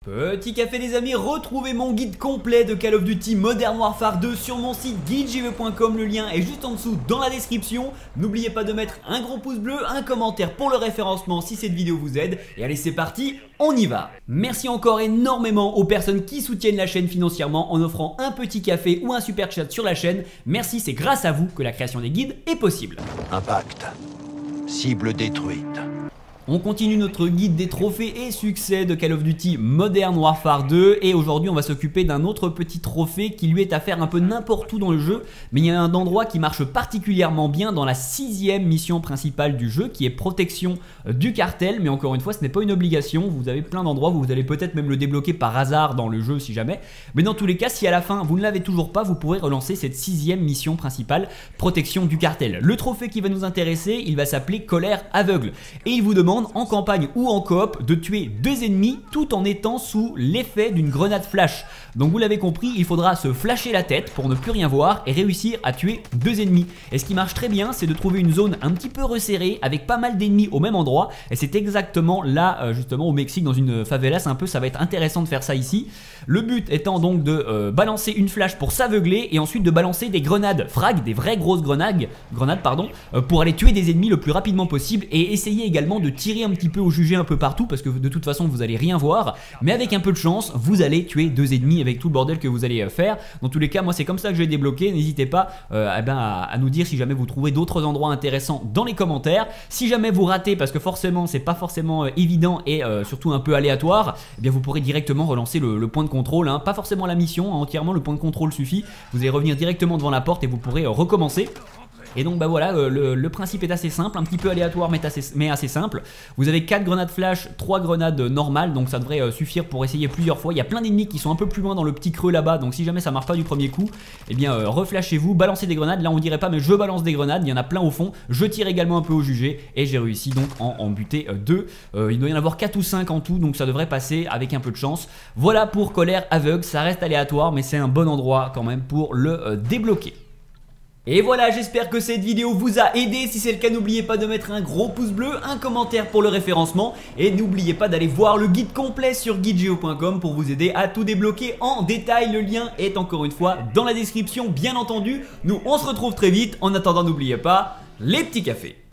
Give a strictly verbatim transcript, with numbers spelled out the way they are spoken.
Petit café les amis, retrouvez mon guide complet de Call of Duty Modern Warfare deux sur mon site guide j v point com, le lien est juste en dessous dans la description. N'oubliez pas de mettre un gros pouce bleu, un commentaire pour le référencement si cette vidéo vous aide. Et allez c'est parti, on y va. Merci encore énormément aux personnes qui soutiennent la chaîne financièrement en offrant un petit café ou un super chat sur la chaîne. Merci, c'est grâce à vous que la création des guides est possible. Impact. Cible détruite. On continue notre guide des trophées et succès de Call of Duty Modern Warfare deux et aujourd'hui on va s'occuper d'un autre petit trophée qui lui est à faire un peu n'importe où dans le jeu, mais il y a un endroit qui marche particulièrement bien dans la sixième mission principale du jeu qui est protection du cartel, mais encore une fois ce n'est pas une obligation, vous avez plein d'endroits où vous allez peut-être même le débloquer par hasard dans le jeu si jamais, mais dans tous les cas si à la fin vous ne l'avez toujours pas, vous pourrez relancer cette sixième mission principale, protection du cartel. Le trophée qui va nous intéresser, il va s'appeler Colère aveugle et il vous demande en campagne ou en coop de tuer deux ennemis tout en étant sous l'effet d'une grenade flash. Donc vous l'avez compris, il faudra se flasher la tête pour ne plus rien voir et réussir à tuer deux ennemis. Et ce qui marche très bien, c'est de trouver une zone un petit peu resserrée avec pas mal d'ennemis au même endroit. Et c'est exactement là, euh, justement au Mexique, dans une favela, c'est un peu, ça va être intéressant de faire ça ici. Le but étant donc de euh, balancer une flash pour s'aveugler et ensuite de balancer des grenades frag, des vraies grosses grenades, grenades pardon, euh, pour aller tuer des ennemis le plus rapidement possible et essayer également de tirer un petit peu au jugé un peu partout parce que de toute façon vous allez rien voir, mais avec un peu de chance vous allez tuer deux ennemis avec tout le bordel que vous allez faire. Dans tous les cas moi c'est comme ça que je vais débloquer, n'hésitez pas euh, eh ben, à, à nous dire si jamais vous trouvez d'autres endroits intéressants dans les commentaires. Si jamais vous ratez parce que forcément c'est pas forcément euh, évident et euh, surtout un peu aléatoire, eh bien vous pourrez directement relancer le, le point de contrôle, hein. Pas forcément la mission, hein, entièrement le point de contrôle suffit, vous allez revenir directement devant la porte et vous pourrez euh, recommencer. Et donc bah voilà, le, le principe est assez simple, un petit peu aléatoire mais assez, mais assez simple. Vous avez quatre grenades flash, trois grenades normales, donc ça devrait euh, suffire pour essayer plusieurs fois. Il y a plein d'ennemis qui sont un peu plus loin dans le petit creux là-bas, donc si jamais ça marche pas du premier coup, eh bien euh, reflashez-vous, balancez des grenades. Là on dirait pas mais je balance des grenades, il y en a plein au fond. Je tire également un peu au jugé et j'ai réussi donc en, en buter euh, deux. Euh, il doit y en avoir quatre ou cinq en tout, donc ça devrait passer avec un peu de chance. Voilà pour Colère aveugle, ça reste aléatoire mais c'est un bon endroit quand même pour le euh, débloquer. Et voilà, j'espère que cette vidéo vous a aidé. Si c'est le cas, n'oubliez pas de mettre un gros pouce bleu, un commentaire pour le référencement et n'oubliez pas d'aller voir le guide complet sur guide j v point com pour vous aider à tout débloquer en détail. Le lien est encore une fois dans la description, bien entendu. Nous, on se retrouve très vite. En attendant, n'oubliez pas les petits cafés.